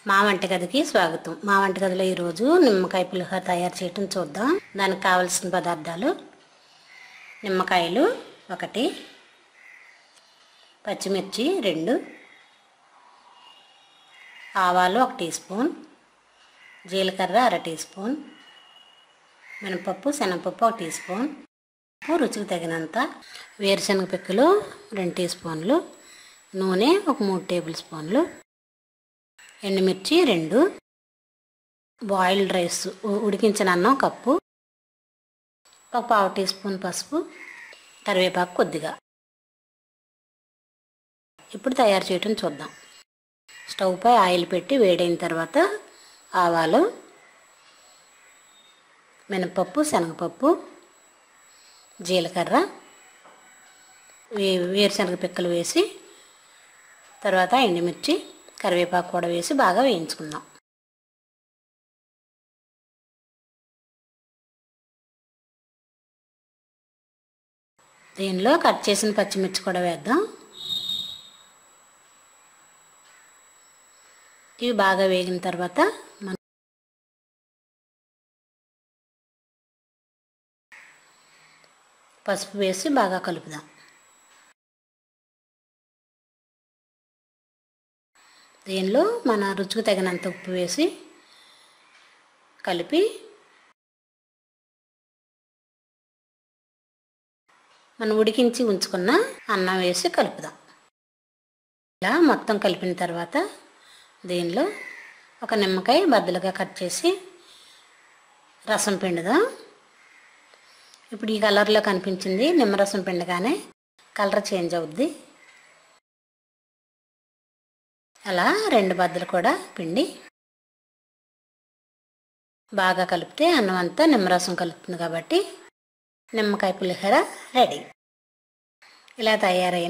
మా వంటగదికి స్వాగతం. మా వంటగదిలో ఈరోజు నిమ్మకాయ పులిహోర తయారు చేయటం చూద్దాం. దానికి కావలసిన పదార్థాలు: నిమ్మకాయలు 1, పచ్చిమిర్చి 2, ఆవాలు 1 టీ స్పూన్, జీలకర్ర 1/2 టీ స్పూన్, మినపప్పు శనగపప్పు 1 టీ స్పూన్, రుచికి తగినంత, వేరుశనగ పిక్కలు 2 టీ స్పూన్లు, నూనె 3 టేబుల్ స్పూన్లు, ఎండుమిర్చి 2, బాయిల్డ్ రైస్ ఉడికించిన అన్నం కప్పు, 1/4 టీ స్పూన్ పసుపు, కరివేపాకు కొద్దిగా. ఇప్పుడు తయారు చేయటం చూద్దాం. స్టవ్ పై ఆయిల్ పెట్టి వేడైన తర్వాత ఆవాలు, మినపప్పు శనగపప్పు, జీలకర్ర, వేరుశనగ పిక్కలు వేసి తర్వాత ఎండుమిర్చి కరివేపాకు కూడా వేసి బాగా వేయించుకుందాం. దీనిలో కట్ చేసిన పచ్చిమిర్చి కూడా వేద్దాం. ఇవి బాగా వేగిన తర్వాత పసుపు వేసి బాగా కలుపుదాం. దీనిలో మన రుచికి తగినంత ఉప్పు వేసి కలిపి మనం ఉడికించి ఉంచుకున్న అన్నం వేసి కలుపుదాం. ఇలా మొత్తం కలిపిన తర్వాత దీనిలో ఒక నిమ్మకాయ బద్దలుగా కట్ చేసి రసం పిండుదాం. ఇప్పుడు ఈ కలర్లో కనిపించింది. నిమ్మరసం పిండగానే కలర్ చేంజ్ అవుద్ది. అలా 2 బద్దలు కూడా పిండి బాగా కలిపితే అన్నం అంతా నిమ్మరసం కలుపుతుంది కాబట్టి నిమ్మకాయ పులిహోర రెడీ. ఇలా తయారైన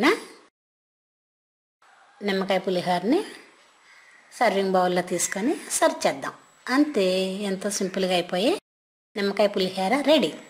నిమ్మకాయ పులిహోరని సర్వింగ్ బౌల్లో తీసుకొని సర్వ్ చేద్దాం. అంతే, ఎంతో సింపుల్గా అయిపోయి నిమ్మకాయ పులిహోర రెడీ.